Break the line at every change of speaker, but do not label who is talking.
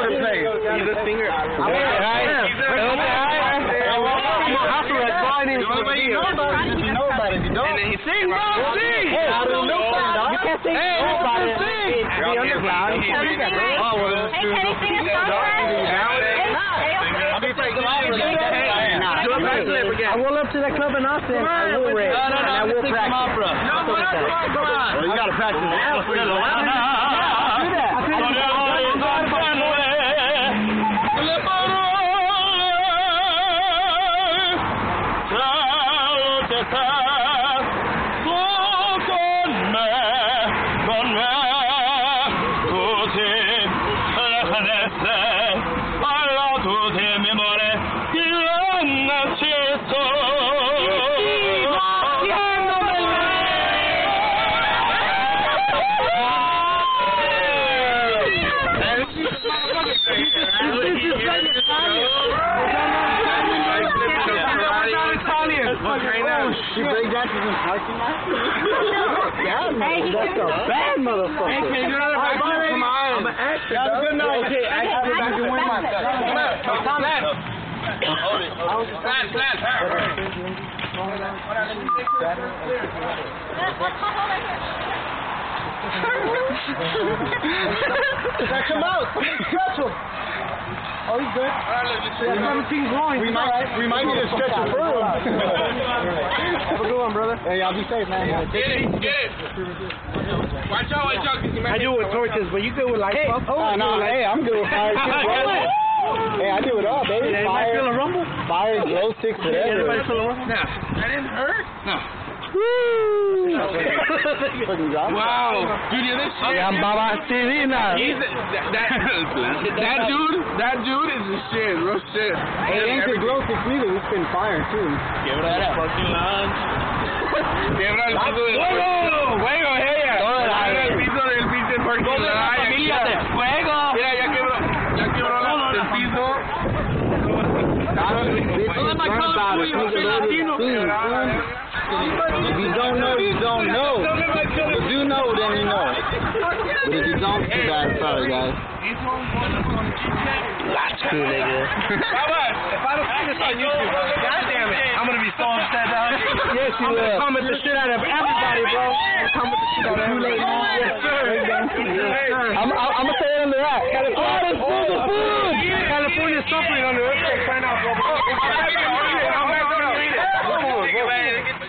first place. He's a singer. You know about it. You don't. And then he sings, bro. Sing. Hey, I don't know. You can't sing. Hey, nobody sing.
Hey, can you sing a song for us?
I will up to the club in Austin. I will race. And I will practice.
No, come on. Well, you got to practice. She break dances in parking lot? Yeah, man. That's a bad motherfucker. Hey, can you do another practice? Come on. I'm an actor. Have a good night. Okay, act back and win my set. Come on. Stretch him out. Stretch him. Oh, he's good. We might need to stretch him further. Have a good one, brother. Hey, y'all be safe, man.
Get it. Watch out.
I do it with torches, but you good with light bulbs?
Hey, I'm good with fire too, bro. Hey, I do it all, baby.
Anybody feel a rumble?
Fire, glow sticks, whatever.
Anybody feel a rumble?
No. That didn't hurt? No.
Woo!
Wow. Dude, this shit.
I'm Baba TV now.
That dude is the shit, real shit.
Hey, it ain't the glow sticks either. It's been fire too.
Quebra el fuego, ella. El piso del pinche parking lot.
Familia de fuego.
Mira, ya quebró el piso.
If you don't know, you don't know. If you do know, then you know. But if you don't, too bad. Sorry, guys.
That's cool, nigga.
If I don't see this on YouTube, goddamn it, I'm gonna be so upset now.
Yes, you will. I'm gonna comment the shit out of everybody, bro. Comment the shit out of everybody. Yes, sir.
I'm gonna say it under that.
California, food. California's suffering under it. Sign out, bro.